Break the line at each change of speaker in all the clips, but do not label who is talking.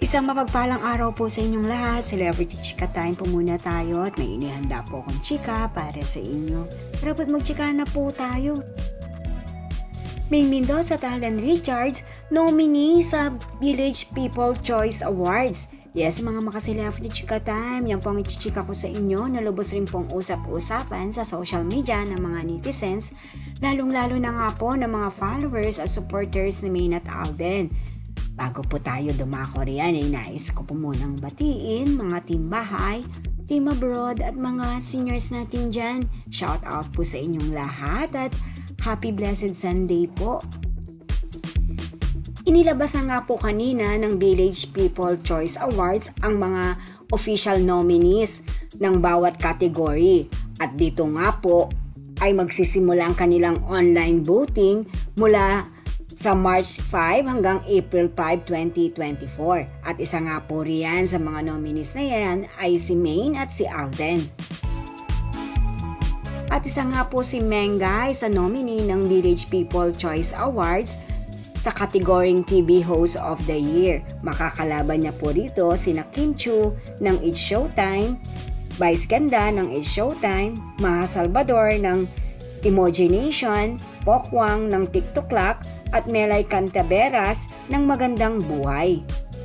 Isang mapagpalang araw po sa inyong lahat. Celebrity Chika Time po muna tayo at may inihanda po akong chika para sa inyo. Dapat magchika na po tayo. Maine Mendoza at Alden Richards nominee sa Village People Choice Awards. Yes, mga maka-Celebrity Chika Time, yan po ang ichichika ko sa inyo na lubos rin pong usap-usapan sa social media ng mga netizens, lalong-lalo na nga po ng mga followers at supporters ni Maine at Alden. Bago po tayo dumako riyan, ay nais ko po munang batiin mga team bahay, team abroad at mga seniors natin dyan. Shout out po sa inyong lahat at happy blessed Sunday po. Inilabas na nga po kanina ng Village People Choice Awards ang mga official nominees ng bawat category. At dito nga po ay magsisimula ang kanilang online voting mula sa March 5 hanggang April 5, 2024. At isa nga po riyan sa mga nominees na yan ay si Maine at si Alden. At isa nga po si Mengay sa nominee ng Village People Choice Awards sa kategoryeng TV Host of the Year. Makakalaban niya po rito sina Kim Chu ng It's Showtime, Vice Ganda ng It's Showtime, Maha Salvador ng Emoji Nation, Pokwang ng TikTok Lock, at Melay Cantaveras ng Magandang Buhay.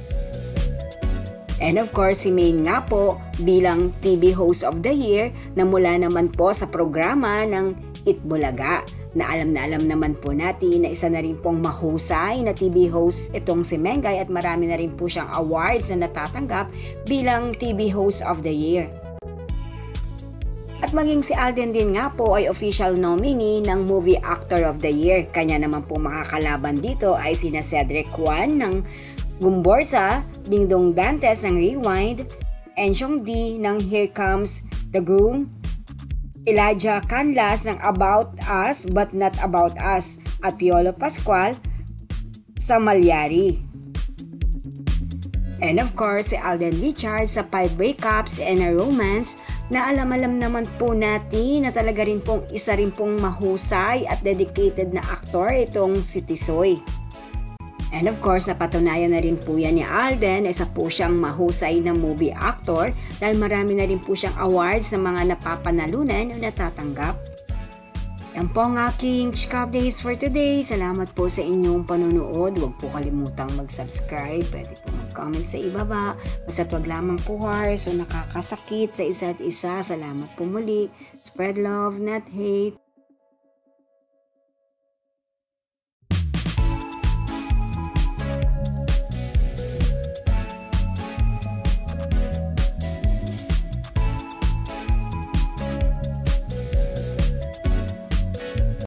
And of course, si Maine nga po bilang TV Host of the Year na mula naman po sa programa ng Itbulaga na alam naman po natin na isa na rin pong mahusay na TV host itong si Mengay at marami na rin po siyang awards na natatanggap bilang TV Host of the Year. At maging si Alden din nga po ay official nominee ng Movie Actor of the Year. Kanya naman po makakalaban dito ay sina Cedric Juan ng Gumborsa, Dingdong Dantes ng Rewind, Enchong D ng Here Comes the Groom, Elijah Canlas ng About Us But Not About Us, at Piolo Pascual sa Malyari. And of course, si Alden Richards sa 5 Breakups and a Romance na alam naman po natin na talaga rin pong isa rin pong mahusay at dedicated na aktor itong si Tisoy. And of course, napatunayan na rin po yan ni Alden, isa po siyang mahusay na movie actor dahil marami na rin po siyang awards na mga napapanalunan o natatanggap. Yan po ang aking Chika Updates for today. Salamat po sa inyong panonood. Huwag po kalimutang mag-subscribe. Pwede po mag-comment sa ibaba. Basta't wag lamang puhar so nakakasakit sa isa't isa. Salamat po muli. Spread love, not hate.